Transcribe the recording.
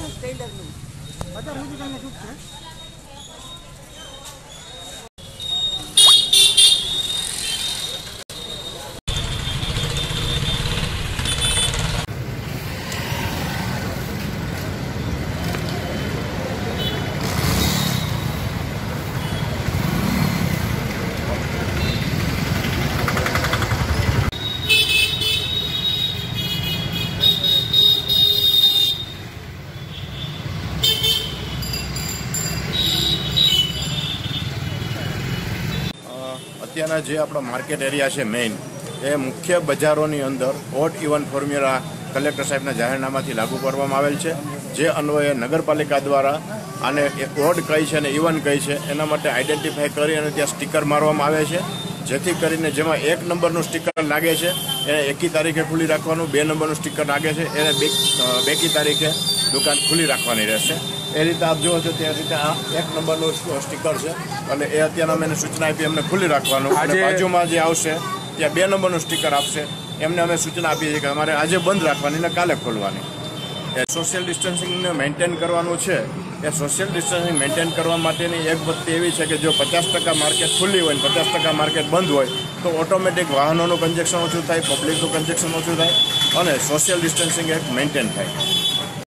અત્યારના જે આપણો માર્કેટ એરિયા છે મેઇન એ મુખ્ય બજારોની અંદર ઓડ ઇવન ફોર્મ્યુલા કલેક્ટર સાહેબના જાહેરનામાથી લાગુ કરવામાં આવેલ છે, જે અન્વયે નગરપાલિકા દ્વારા આને ઓડ કઈ છે અને ઇવન કઈ છે એના માટે આઈડેન્ટિફાઈ કરી અને ત્યાં સ્ટીકર મારવામાં આવે છે, જેથી કરીને જેમાં 1 નંબરનું સ્ટીકર લાગે છે એને 1કી તારીખે ખુલ્લી રાખવાનું, 2 નંબરનું સ્ટીકર લાગે છે એને 2કી તારીખે દુકાન ખુલ્લી રાખવાની રહેશે। એ રીતે આપ જુઓ છો તે રીતે આ 1 નંબરનું સ્ટીકર છે અને એ અત્યારે અમે સૂચના આપી અમને ખુલ્લી રાખવાનું, અને બાજુમાં જે આવશે ત્યાં 2 નંબરનું સ્ટીકર આપશે એમને અમે સૂચના આપીએ છીએ કે અમારે આજે બંધ રાખવાની ને કાલે ખોલવાની। એ સોશિયલ ડિસ્ટન્સિંગને મેન્ટેન કરવાનું છે। એ સોશિયલ ડિસ્ટન્સિંગ મેન્ટેન કરવા માટેની એક વસ્તુ એવી છે કે જો 50% માર્કેટ ખુલ્લી હોય ને 50% માર્કેટ બંધ હોય તો ઓટોમેટિક વાહનોનું કન્જેક્શન ઓછું થાય, પબ્લિકનું કન્જેક્શન ઓછું થાય અને સોશિયલ ડિસ્ટન્સિંગ એક મેન્ટેન થાય।